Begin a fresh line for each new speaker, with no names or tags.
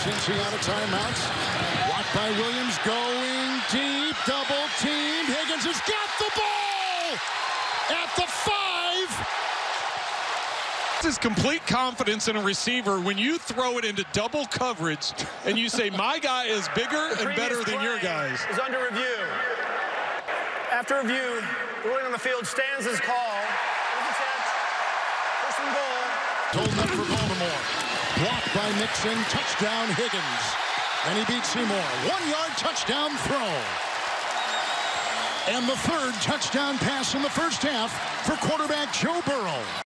Cincy out of timeouts. Blocked by Williams, going deep, double teamed. Higgins has got the ball at the 5.
This is complete confidence in a receiver when you throw it into double coverage and you say, my guy is bigger and better than your guys.
Is under review. After review, the ruling on the field stands as call. First and goal.
Told up for Baltimore. Blocked by Nixon. Touchdown Higgins. And he beats Seymour. 1-yard touchdown throw. And the third touchdown pass in the first half for quarterback Joe Burrow.